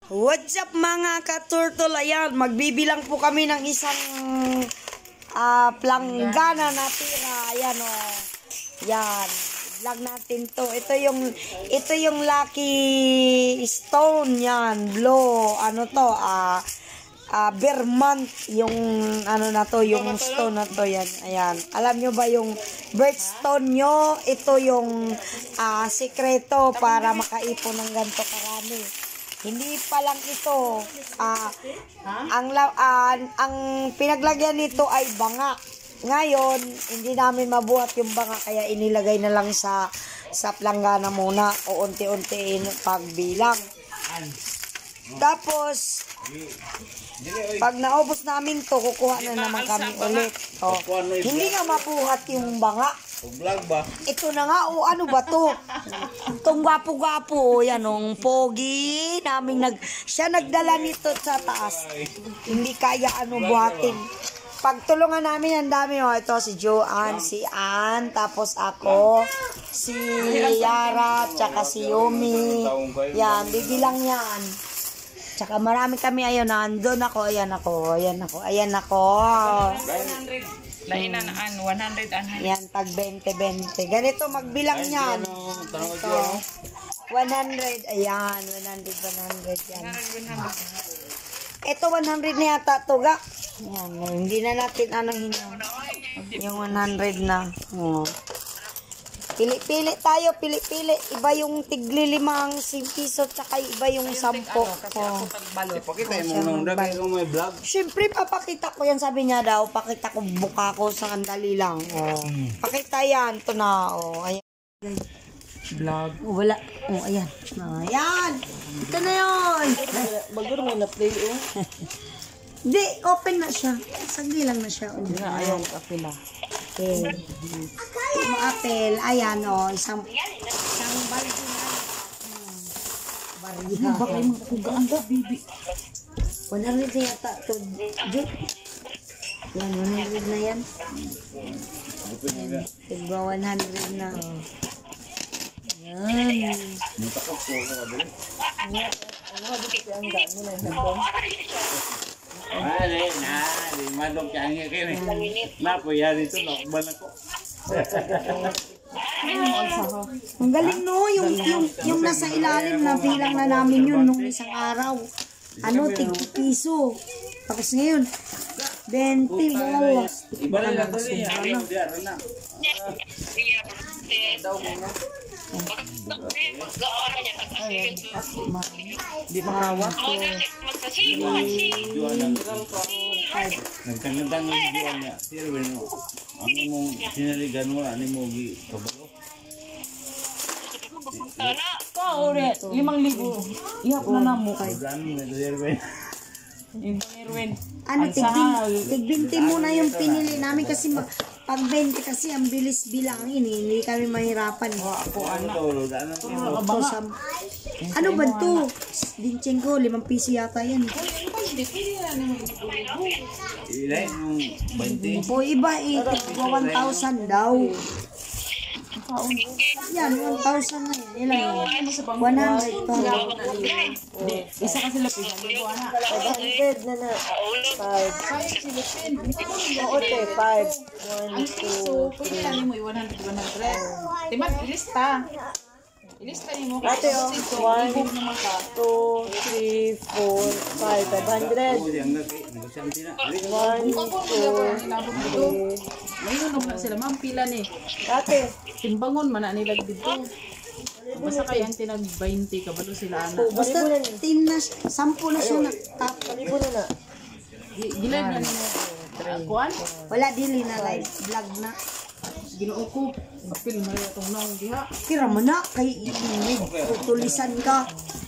What's up mga ka-turtle? Ayan, magbibilang po kami ng isang planggana na tira. Ayan o. Yan. Vlog natin to. Ito yung lucky stone yan. Blue. Ano to? Vermont. Yung ano na to. Yung stone na to. Yan. Ayan. Alam nyo ba yung birthstone nyo? Ito yung sikreto para makaipon ng ganito karami. Hindi pa lang ito. Ang pinaglagyan nito ay banga. Ngayon, hindi namin mabuhat yung banga kaya inilagay na lang sa planggana muna o unti-untiin pagbilang. Tapos, pag naubos namin to, kukuha na naman kami ulit. Oh, hindi nga mabuhat yung banga. Vlog ba? Ito na nga, o ano ba to? Itong gwapo-gwapo, yan o, pogi namin siya nagdala nito sa taas. Hindi kaya buhatin. Pagtulungan namin, ang dami o. Ito si Joanne, si Ann, tapos ako, si Yara, tsaka si Yumi. Yan, bibilang yan. Tsaka marami kami, ayun, nandun ako, ayan ako. Lainan 100 and yan, tag 20-20. Ganito magbilang yan. Ito. 100. Ayan, 100 yan. Ito 100 na yata to, ga. Yan, hindi na natin yung 100 na. Oh. Pili-pili tayo, pili-pili. Iba yung tigli 5 piso, tsaka iba yung 10. Oh. Ipakita mo nung dagay kung may vlog. Siyempre, papakita ko yan. Sabi niya daw, pakita ko buka ko sa andali lang. Oh. Pakita yan. Ito na. Oh. Ayan. vlog. Oh, wala. Oh, ayan. Ayan. Ito na yun. Baguro mo na play Di, open na siya. Sagli lang na siya. Ayaw kapila. Okay. Yung apel. Ayan, oh. Isang balde na. Bariya. Bakit mo kugaan ka, bibi? 100 na yata ito. Yan, 100 na yan. Tigba 100 na. Yan. Di madok canggih kini. Napa ya itu lokban ako. Ang galing no, yung nasa ilalim na bilang na namin yun nung isang araw. Tig piso. Tapos ngayon, 20. Wow. Iba lang ito niya. Di makawak. Nagtangandang yung jual niya. Sir, ano mong sinaligan mo, ano mo kabalo? Ore, 5,000. Ihap na na mo kay. Irwin. Tig 20 muna yung pinili namin kasi pag 20 kasi ang bilis bilangin eh. Hindi kami mahirapan eh. Ano ba ito? Dincheng ko, 5 piso yata yan. Ilay yung 20. O iba eh, 1,000 daw. Yan, 1,000 na yan. Ilan yun? 100 to. Isa kasi lapis. 500 na na. 5. Oo, 5. 1, 2, Pwede lang mo 100. Timat, ilista. Ilista mo. Ate, 1, 2, 3, 4, 5. 500. 1, 2, 3. Mayroon na sila, ma'am, pila ni. Ate, Timbangon man na nila dito. Basta kaya ang tinag 20 kabalo sila ana. basta 10 na, 10 na siya na-tap. Gilad na nila. Kuan? Wala, dili na live vlog na. Ginoo ko. Apil mo rin itong naong diha. Kira mo na, kay iinid. Tutulisan ka.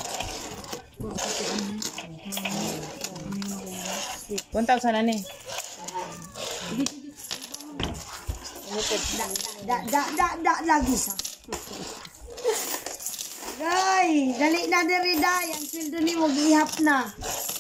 1,000 na ni. Lagi sa. Gay, dali na diri day. Ang sildo ni mo gihap na.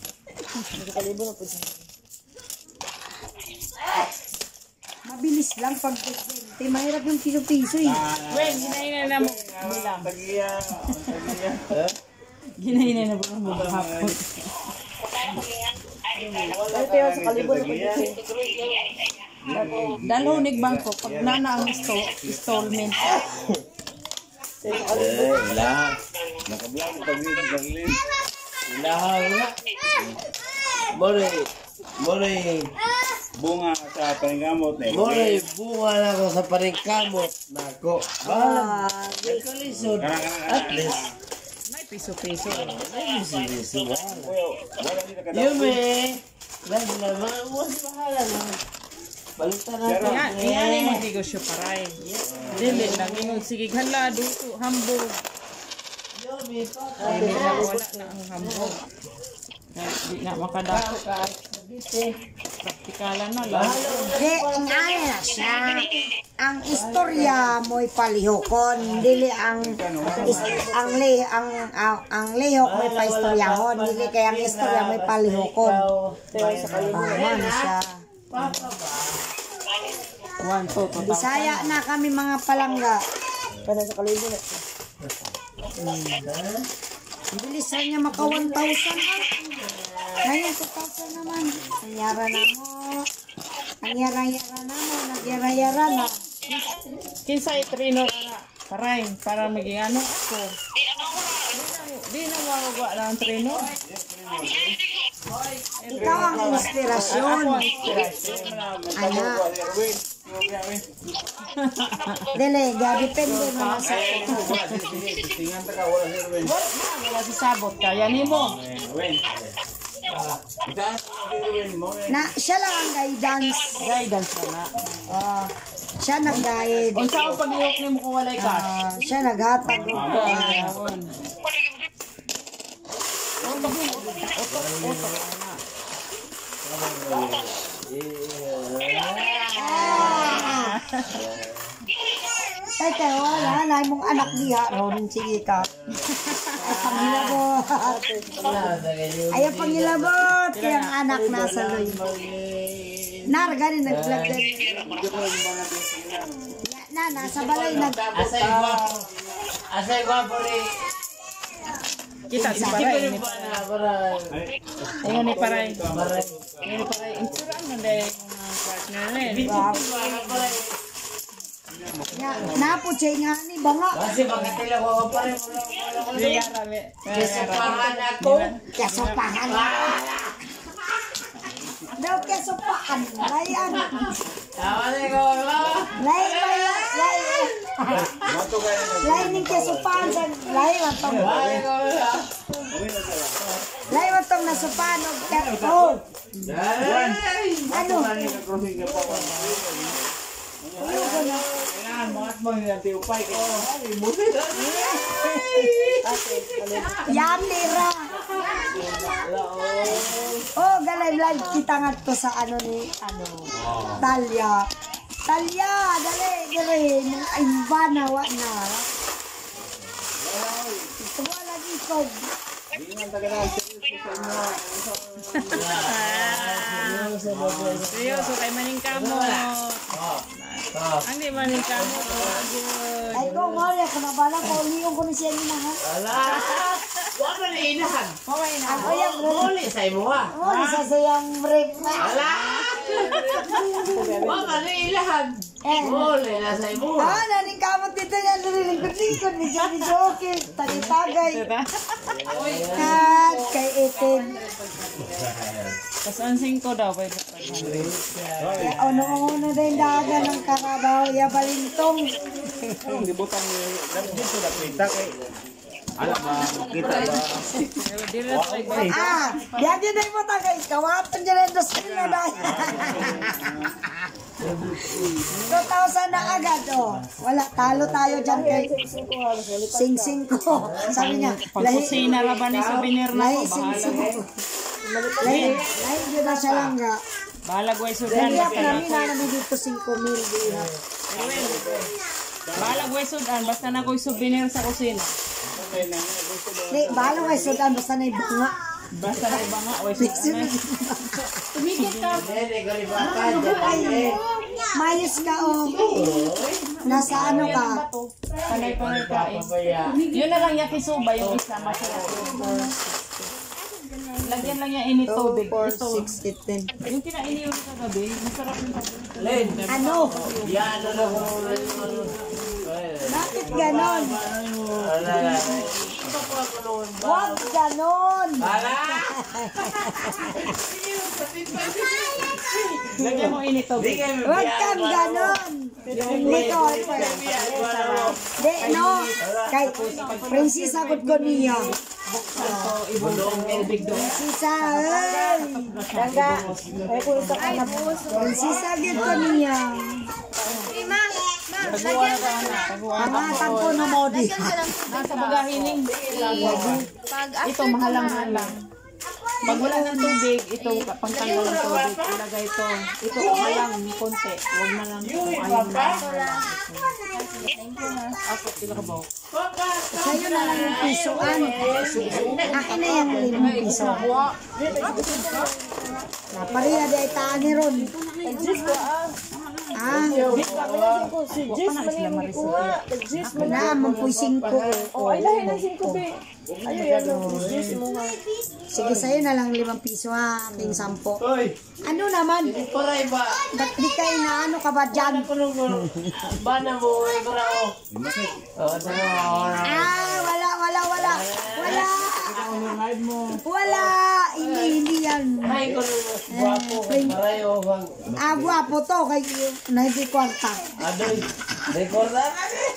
Mabilis lang pag 20. Mahirap yung piso-piso eh. Wen, hinahin na mo. Bilang. Ginahinay na po mo hapon. Dalhunig bangko pag nana ang installment. Ilaha. Nakablog ko pag dito Berlin. Ilaha nga. More Bunga sa pangamot eh. bunga na ako sa paningkamot nako. Nagkalisod. At least. May piso-piso. Ay, siniso. Wala dito ka daw. Yume. Lagi naman. Mas mahala na. Balitan natin. Yan yung magnegosyo paray. Dili lang yung sige hala duto hambog. Yume. Ay wala na ang hambog. Di na makadako ka. Praktikalan na lang. Di, ang ano na siya. Ang istorya mo'y palihokon. Dili ang lihok may paistoryahon. Dili kaya ang istorya may palihokon. Ano siya. Bisaya na kami mga palangga. Bilisan niya maka 1,000 Ngayon 2,000 naman. Nangyara na mo. Nagyara na. Kinsa itrino na paray para maging ano ako. Di na mawagawa na ang trino. Ikaw ang inspirasyon. Ako ang inspirasyon. Anak. Dili, depende naman sa Tingan ta ka wala sir Wen. Wala si sabot kaya nimo. Wen. Itaas sir Wen mo. na siya lang ang guidance. Guidance na. Siya nag-guide. Unsa ang paglihok nimo kung walay cash? Siya naghatag. Ayun. Ay, kaya wala na mong anak diha. Ron, sige ka. Ay, pangilabot. Ayaw pangilabot. Kaya ang anak nasa loy. Naraganin nag-vlog din. Nasa balay Asay gwapo rin. Kita si Paray ni Paray. Ayun ni Paray. Ayun ni Paray. Insuran man dahil mga partner na eh. Napo siya nga ni banga. Kasi makitila ko pa rin. Hindi ka rami. Kesopahan ako. Kesopahan. Daw kesopahan. Layan. Tawanin ko. Lain ng kesopahan. Lain matong. Lain matong nasupahan. Oh. Ano? Yan nira. Oh, galay live kita nga to sa ano ni Talia. Talia, dali. Ay, banawa na. Tuwa lagi ko. Seryoso kay maning kamo. Ang di maning kamo. Ay, kung wala ko na bala ko, liyon ko ni siya nila ha. Ala. Huwag mo na inahan. Ako yung Huli sa imo ha. oh, isa sayang break na. Ala. Huwag mo na inahan. Huli na sa imo ha. Naning kamot dito yan, nililingkod-lingkod ni Johnny Joker, tagay-tagay. At kay Eten. Tapos ang 5 daw pwede pa. Ono-ono din daga ng karabaw, ya balintong. Dibutang dito na pita kay. Alam ba kita ba? Dili na try ba? Yan yun ay mo tagay, kawatan dyan ang dos na dahil. 2,000 na agad, oh. Wala, talo tayo dyan kay Sing-sing ko. Sabi niya, Pagkusina ra ba ni souvenir na lahi ko? sing-sing ko. Lahi yun na siya lang nga. Bahala guay sudan. Lahi ako namin na namin dito 5,000 diha. Bahala guay sudan. Basta na ko'y souvenir sa kusina. Di, balo ay sudan, basta na ibanga. Basta na iba nga. O, tumigil ka. Hindi ko rin baka. Mayos ka, oh. Nasa ano ka? Panay-panay kain. Yun na lang yung kisuba, yung isa masarap. Lagyan lang yung init tubig. 4, Ito. 6, 8, 10. Yung kinainiwan sa gabi, masarap yung tubig. Len, Ano? yan na lang. Bakit ganon? Wala. Huwag ganon! Lagyan mo init tubig. Huwag kang ganon! Dito, di, no? Kay Prinsesa ko niya. Prinsesa, ay! Tangga, ay kung ito ka na po. Prinsesa ko niya. Pangatan ko na modi. Nasa bagahining. Ito, mahalang-halang. Pag wala ng tubig, ito, pangtanggal ng tubig, ilagay ito. Ito, halang, konti. Huwag na lang. Ayaw na. Ako, tila ka ba? Sa'yo na lang yung pisuan. Akin na yung 5 piso. Napariya di ay taan ni Ron. Ah, na, mampuy 5 ko. Ay, dahil ng 5 be. Sige, sa'yo na lang 5 piso ha, ating 10. Hoy, Ano naman? paray ba? Ba't di kayo na ano ka ba dyan? Bana mo, ay ko na ako. Ah, wala. Wala! Hindi yan. Ay ko na guwapo. Paray o bang. Ah, guwapo to. Kay 90 kwarta. Adoy, rekorda na ni.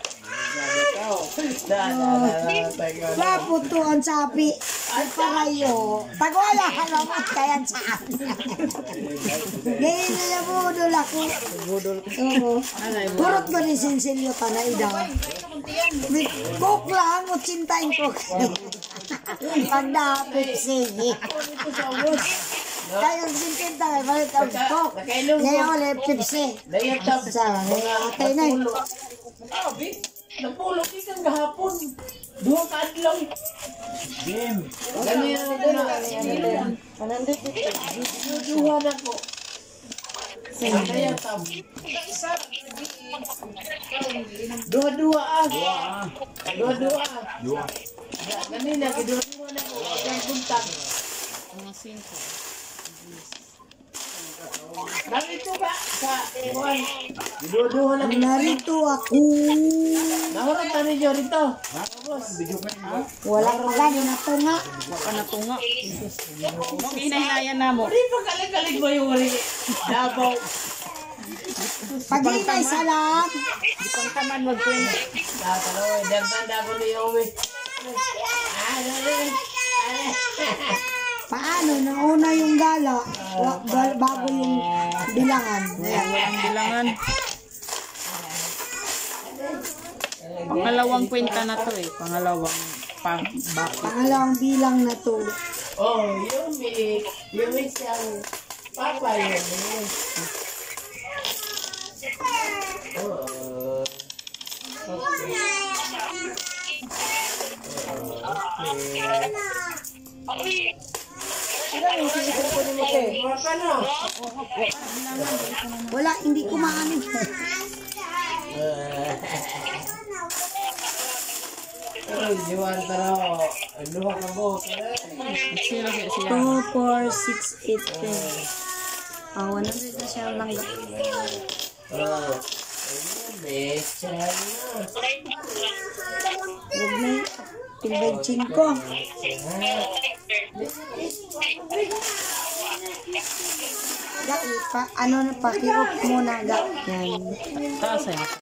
Guwapo to ang sapi. Ay, parayo. Tagwala ka naman kaya ang sapi. Ngayon na yung budol ako. Oo. Kurot ko ni Sinsilyo pa na idaw. Coke lang, 80 ko. Pagdapit, sige. Kayong 50, balik ang Coke. Ngayon ulit, 50. Dayatap Sa atay na yun. Napulog ikang gahapon. Duha ka adlaw. Game. Ganyan na. Duha na ko. Dayatap. Dua-dua ah. Dua-dua. Ganina, dua-dua na ko. Ang puntak. Mga 5. Narito ba sa Ewan? Dua-dua na ko. Narito ako. Nahurot na rin yun rito. Wala pa gani na to nga. Baka natunga. Kung inahilayan na mo. Hindi pa kalig-kalig mo yung uri. Dabaw. Pag-inay sa lang. Di pang taman mag-20. Tatalo, dagdag ako ni Yowie. Paano? Nauna yung gala. Bago yung bilangan. Ayan, walang bilangan. Pangalawang kwenta na to eh. Pangalawang bakit. Pangalawang bilang na to. Oh, Yowie. Yowie siyang papa yun. Wala, hindi ko maanin. Ay, Juan taro. Luha ka mo. Sino siya? 2, 4, 6, 8, 10. Ah, 100 na siya lang. Oh, mecha na. Huwag na yun. Pilbay ko. Ano na, pakiop muna. Yan. Taas eh.